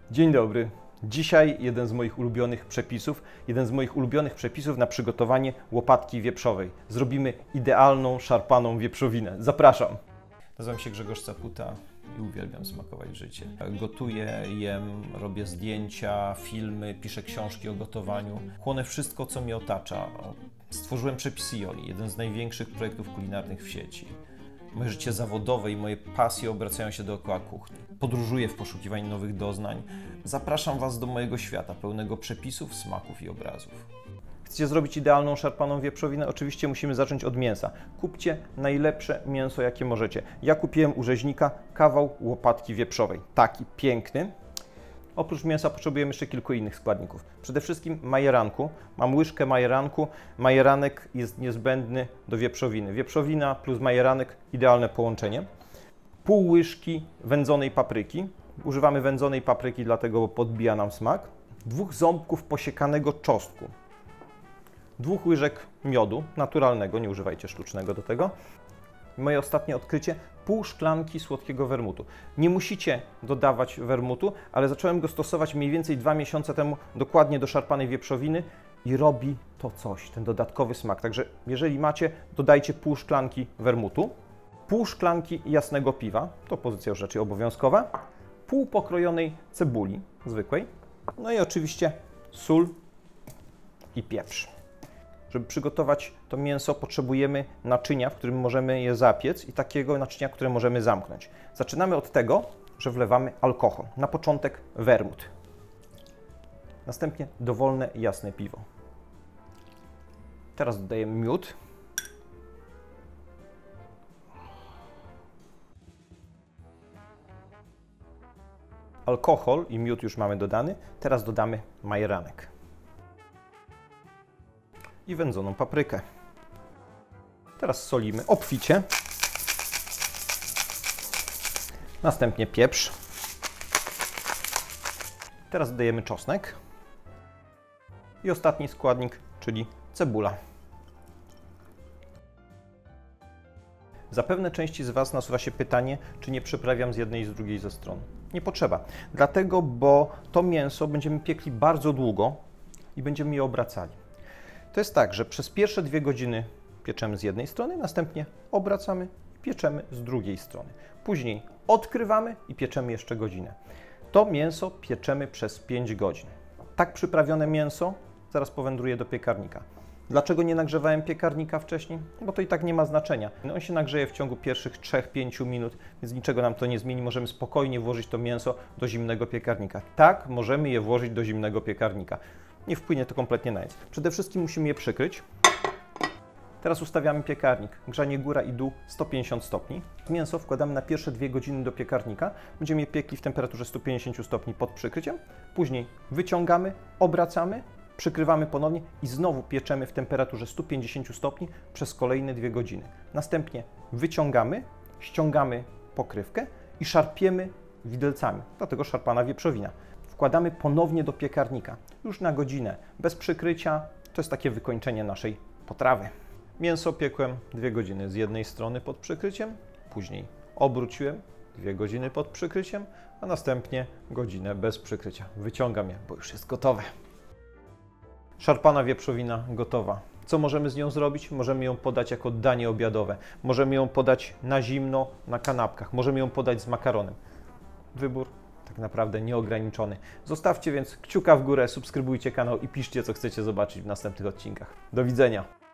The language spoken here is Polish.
Dzień dobry. Dzisiaj jeden z moich ulubionych przepisów na przygotowanie łopatki wieprzowej. Zrobimy idealną, szarpaną wieprzowinę. Zapraszam. Nazywam się Grzegorz Caputa i uwielbiam smakować życie. Gotuję, jem, robię zdjęcia, filmy, piszę książki o gotowaniu. Chłonę wszystko, co mnie otacza. Stworzyłem przepis Joli, jeden z największych projektów kulinarnych w sieci. Moje życie zawodowe i moje pasje obracają się dookoła kuchni. Podróżuję w poszukiwaniu nowych doznań. Zapraszam Was do mojego świata, pełnego przepisów, smaków i obrazów. Chcecie zrobić idealną, szarpaną wieprzowinę? Oczywiście musimy zacząć od mięsa. Kupcie najlepsze mięso, jakie możecie. Ja kupiłem u rzeźnika kawał łopatki wieprzowej. Taki piękny. Oprócz mięsa potrzebujemy jeszcze kilku innych składników. Przede wszystkim majeranku. Mam łyżkę majeranku. Majeranek jest niezbędny do wieprzowiny. Wieprzowina plus majeranek, idealne połączenie. Pół łyżki wędzonej papryki. Używamy wędzonej papryki, dlatego podbija nam smak. 2 ząbków posiekanego czosnku. 2 łyżek miodu, naturalnego, nie używajcie sztucznego do tego. Moje ostatnie odkrycie, pół szklanki słodkiego wermutu. Nie musicie dodawać wermutu, ale zacząłem go stosować mniej więcej 2 miesiące temu dokładnie do szarpanej wieprzowiny i robi to coś, ten dodatkowy smak. Także jeżeli macie, dodajcie pół szklanki wermutu, pół szklanki jasnego piwa, to pozycja już raczej obowiązkowa, pół pokrojonej cebuli zwykłej, no i oczywiście sól i pieprz. Żeby przygotować to mięso, potrzebujemy naczynia, w którym możemy je zapiec i takiego naczynia, które możemy zamknąć. Zaczynamy od tego, że wlewamy alkohol. Na początek wermut. Następnie dowolne jasne piwo. Teraz dodajemy miód. Alkohol i miód już mamy dodany. Teraz dodamy majeranek i wędzoną paprykę. Teraz solimy obficie. Następnie pieprz. Teraz dodajemy czosnek. I ostatni składnik, czyli cebula. Zapewne części z Was nasuwa się pytanie, czy nie przyprawiam z jednej i z drugiej ze stron. Nie potrzeba. Dlatego, bo to mięso będziemy piekli bardzo długo i będziemy je obracali. To jest tak, że przez pierwsze 2 godziny pieczemy z jednej strony, następnie obracamy i pieczemy z drugiej strony. Później odkrywamy i pieczemy jeszcze godzinę. To mięso pieczemy przez 5 godzin. Tak przyprawione mięso zaraz powędruje do piekarnika. Dlaczego nie nagrzewałem piekarnika wcześniej? Bo to i tak nie ma znaczenia. On się nagrzeje w ciągu pierwszych 3-5 minut, więc niczego nam to nie zmieni. Możemy spokojnie włożyć to mięso do zimnego piekarnika. Tak, możemy je włożyć do zimnego piekarnika. Nie wpłynie to kompletnie na nic. Przede wszystkim musimy je przykryć. Teraz ustawiamy piekarnik. Grzanie góra i dół 150 stopni. Mięso wkładamy na pierwsze 2 godziny do piekarnika. Będziemy je piekli w temperaturze 150 stopni pod przykryciem. Później wyciągamy, obracamy, przykrywamy ponownie i znowu pieczemy w temperaturze 150 stopni przez kolejne 2 godziny. Następnie wyciągamy, ściągamy pokrywkę i szarpiemy widelcami. Dlatego szarpana wieprzowina. Wkładamy ponownie do piekarnika, już na godzinę, bez przykrycia. To jest takie wykończenie naszej potrawy. Mięso piekłem 2 godziny z jednej strony pod przykryciem, później obróciłem 2 godziny pod przykryciem, a następnie godzinę bez przykrycia. Wyciągam je, bo już jest gotowe. Szarpana wieprzowina gotowa. Co możemy z nią zrobić? Możemy ją podać jako danie obiadowe. Możemy ją podać na zimno, na kanapkach. Możemy ją podać z makaronem. Wybór tak naprawdę nieograniczony. Zostawcie więc kciuka w górę, subskrybujcie kanał i piszcie, co chcecie zobaczyć w następnych odcinkach. Do widzenia!